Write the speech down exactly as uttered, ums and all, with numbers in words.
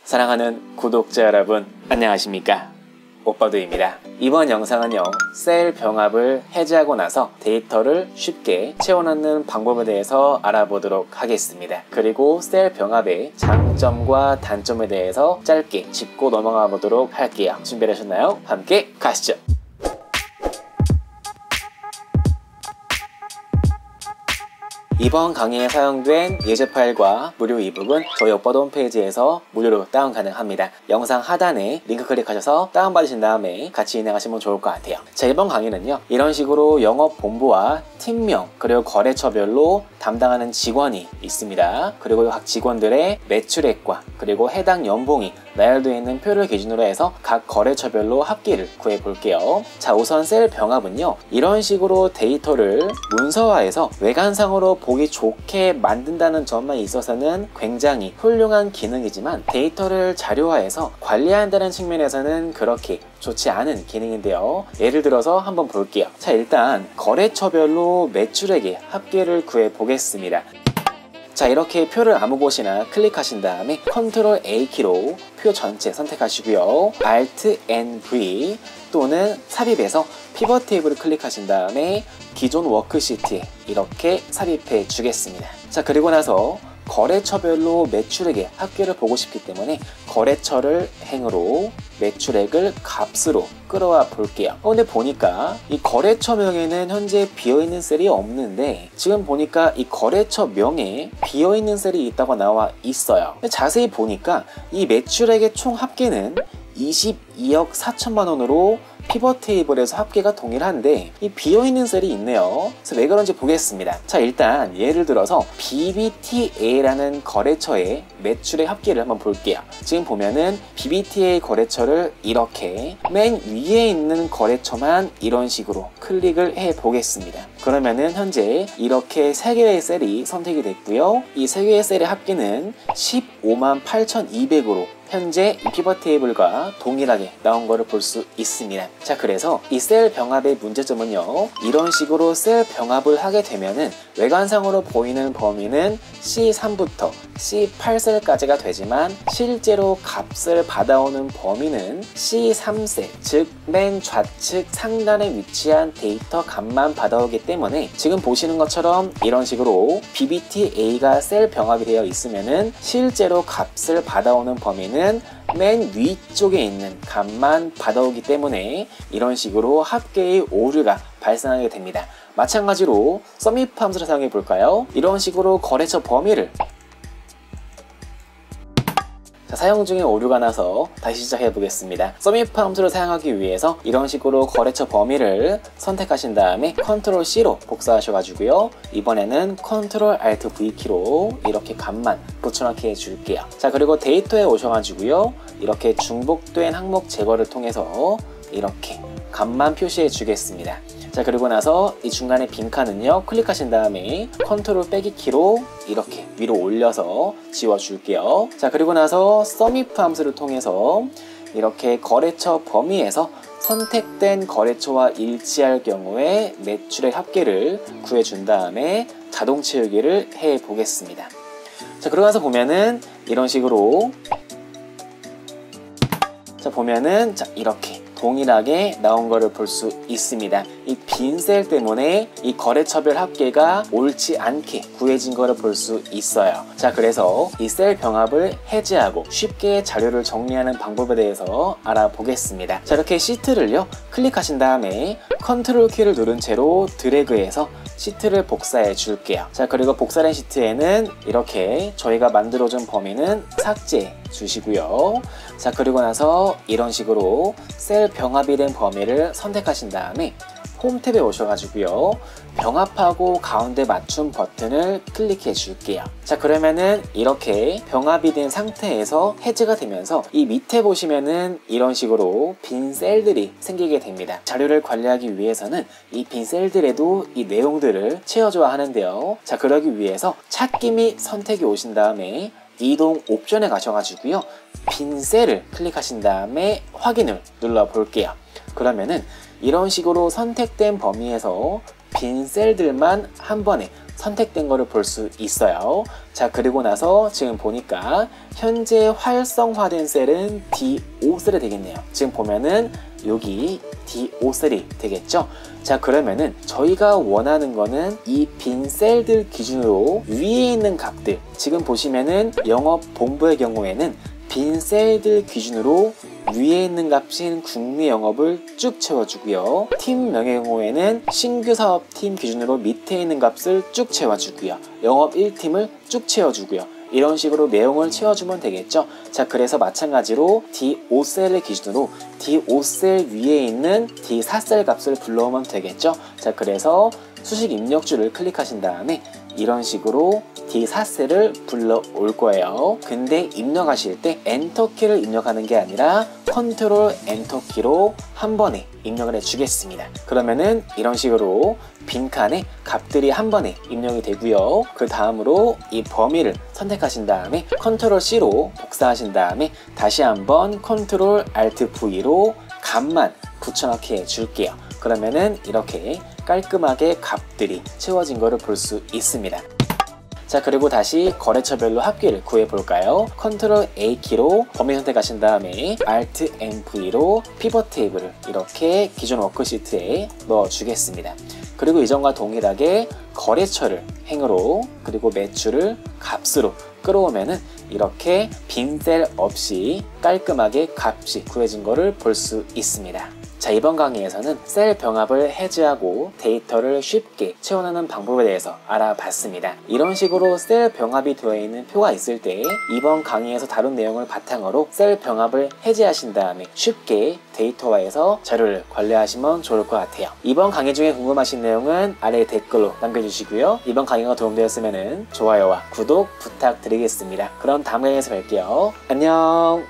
사랑하는 구독자 여러분, 안녕하십니까? 오빠도입니다. 이번 영상은요, 셀 병합을 해제하고 나서 데이터를 쉽게 채워넣는 방법에 대해서 알아보도록 하겠습니다. 그리고 셀 병합의 장점과 단점에 대해서 짧게 짚고 넘어가 보도록 할게요. 준비되셨나요? 함께 가시죠. 이번 강의에 사용된 예제 파일과 무료 이북은 저희 오빠도 홈페이지에서 무료로 다운 가능합니다. 영상 하단에 링크 클릭하셔서 다운받으신 다음에 같이 진행하시면 좋을 것 같아요. 자, 이번 강의는요, 이런 식으로 영업본부와 팀명 그리고 거래처별로 담당하는 직원이 있습니다. 그리고 각 직원들의 매출액과 그리고 해당 연봉이 나열되어 있는 표를 기준으로 해서 각 거래처별로 합계를 구해 볼게요. 자, 우선 셀 병합은요, 이런 식으로 데이터를 문서화해서 외관상으로 보기 좋게 만든다는 점만 있어서는 굉장히 훌륭한 기능이지만 데이터를 자료화해서 관리한다는 측면에서는 그렇게 좋지 않은 기능인데요. 예를 들어서 한번 볼게요. 자, 일단 거래처별로 매출액의 합계를 구해 보겠습니다. 자, 이렇게 표를 아무 곳이나 클릭하신 다음에 컨트롤 에이 키로 표 전체 선택하시고요. 알트 앤 브이 또는 삽입해서 피벗 테이블을 클릭하신 다음에 기존 워크시트에 이렇게 삽입해 주겠습니다. 자, 그리고 나서 거래처별로 매출액의 합계를 보고 싶기 때문에 거래처를 행으로 매출액을 값으로 끌어와 볼게요. 어, 근데 보니까 이 거래처명에는 현재 비어있는 셀이 없는데 지금 보니까 이 거래처명에 비어있는 셀이 있다고 나와 있어요. 근데 자세히 보니까 이 매출액의 총 합계는 이십이억 사천만 원으로 피벗 테이블에서 합계가 동일한데 이 비어있는 셀이 있네요. 그래서 왜 그런지 보겠습니다. 자, 일단 예를 들어서 비비티에이라는 거래처의 매출의 합계를 한번 볼게요. 지금 보면은 비비티에이 거래처를 이렇게 맨 위에 있는 거래처만 이런 식으로 클릭을 해 보겠습니다. 그러면은 현재 이렇게 세 개의 셀이 선택이 됐고요. 이 세 개의 셀의 합계는 십오만 팔천이백으로 현재 이 피벗 테이블과 동일하게 나온 거를 볼 수 있습니다. 자, 그래서 이 셀 병합의 문제점은요, 이런 식으로 셀 병합을 하게 되면은 외관상으로 보이는 범위는 씨 삼부터 씨 팔 셀까지가 되지만 실제로 값을 받아오는 범위는 씨 삼 셀, 즉 맨 좌측 상단에 위치한 데이터 값만 받아오기 때문에 지금 보시는 것처럼 이런 식으로 비비티에이가 셀 병합이 되어 있으면은 실제로 값을 받아오는 범위는 맨 위쪽에 있는 값만 받아오기 때문에 이런 식으로 합계의 오류가 발생하게 됩니다. 마찬가지로 썸입 함수를 사용해 볼까요? 이런 식으로 거래처 범위를 자, 사용 중에 오류가 나서 다시 시작해 보겠습니다. 썸입 함수를 사용하기 위해서 이런 식으로 거래처 범위를 선택하신 다음에 컨트롤 씨로 복사하셔가지고요, 이번에는 컨트롤 알트 브이 키로 이렇게 값만 붙여넣기 해줄게요. 자, 그리고 데이터에 오셔가지고요, 이렇게 중복된 항목 제거를 통해서 이렇게 값만 표시해 주겠습니다. 자, 그리고 나서 이 중간에 빈 칸은요, 클릭하신 다음에 컨트롤 빼기 키로 이렇게 위로 올려서 지워줄게요. 자, 그리고 나서 썸입 함수를 통해서 이렇게 거래처 범위에서 선택된 거래처와 일치할 경우에 매출의 합계를 구해준 다음에 자동 채우기를 해 보겠습니다. 자, 그러고 나서 보면은 이런 식으로 자, 보면은 자, 이렇게 동일하게 나온 거를 볼 수 있습니다. 이 빈 셀 때문에 이 거래처별 합계가 옳지 않게 구해진 거를 볼 수 있어요. 자, 그래서 이 셀 병합을 해제하고 쉽게 자료를 정리하는 방법에 대해서 알아보겠습니다. 자, 이렇게 시트를요, 클릭하신 다음에 컨트롤 키를 누른 채로 드래그해서 시트를 복사해 줄게요. 자, 그리고 복사된 시트에는 이렇게 저희가 만들어준 범위는 삭제해 주시고요. 자, 그리고 나서 이런 식으로 셀 병합이 된 범위를 선택하신 다음에 홈 탭에 오셔가지고요, 병합하고 가운데 맞춤 버튼을 클릭해 줄게요. 자, 그러면은 이렇게 병합이 된 상태에서 해제가 되면서 이 밑에 보시면은 이런 식으로 빈 셀들이 생기게 됩니다. 자료를 관리하기 위해서는 이 빈 셀들에도 이 내용들을 채워줘야 하는데요. 자, 그러기 위해서 찾기 및 선택이 오신 다음에 이동 옵션에 가셔가지고요, 빈 셀을 클릭하신 다음에 확인을 눌러 볼게요. 그러면은 이런 식으로 선택된 범위에서 빈 셀들만 한 번에 선택된 거를 볼 수 있어요. 자, 그리고 나서 지금 보니까 현재 활성화된 셀은 디 오 셀이 되겠네요. 지금 보면은 여기 디 오 셀이 되겠죠? 자, 그러면은 저희가 원하는 거는 이 빈 셀들 기준으로 위에 있는 값들, 지금 보시면은 영업 본부의 경우에는 빈 셀들 기준으로 위에 있는 값인 국내 영업을 쭉 채워주고요. 팀명의 경우에는 신규 사업팀 기준으로 밑에 있는 값을 쭉 채워주고요. 영업 일 팀을 쭉 채워주고요. 이런 식으로 내용을 채워주면 되겠죠. 자, 그래서 마찬가지로 디 오 셀을 기준으로 디 오 셀 위에 있는 디 사 셀 값을 불러오면 되겠죠. 자, 그래서 수식 입력줄을 클릭하신 다음에 이런 식으로 디 사 셀을 불러올 거예요. 근데 입력하실 때 엔터키를 입력하는 게 아니라 컨트롤 엔터키로 한 번에 입력을 해주겠습니다. 그러면은 이런 식으로 빈칸에 값들이 한 번에 입력이 되고요. 그 다음으로 이 범위를 선택하신 다음에 컨트롤 씨로 복사하신 다음에 다시 한번 컨트롤 알트 브이로 값만 붙여넣기 해줄게요. 그러면은 이렇게 깔끔하게 값들이 채워진 거를 볼 수 있습니다. 자, 그리고 다시 거래처별로 합계를 구해 볼까요? 컨트롤 에이 키로 범위 선택하신 다음에 알트 엔 브이로 피벗 테이블을 이렇게 기존 워크시트에 넣어 주겠습니다. 그리고 이전과 동일하게 거래처를 행으로 그리고 매출을 값으로 끌어오면은 이렇게 빈 셀 없이 깔끔하게 값이 구해진 거를 볼 수 있습니다. 자, 이번 강의에서는 셀 병합을 해제하고 데이터를 쉽게 채워넣는 방법에 대해서 알아봤습니다. 이런 식으로 셀 병합이 되어 있는 표가 있을 때 이번 강의에서 다룬 내용을 바탕으로 셀 병합을 해제하신 다음에 쉽게 데이터화해서 자료를 관리하시면 좋을 것 같아요. 이번 강의 중에 궁금하신 내용은 아래 댓글로 남겨주시고요. 이번 강의가 도움되었으면 좋아요와 구독 부탁드리겠습니다. 그럼 다음 강의에서 뵐게요. 안녕.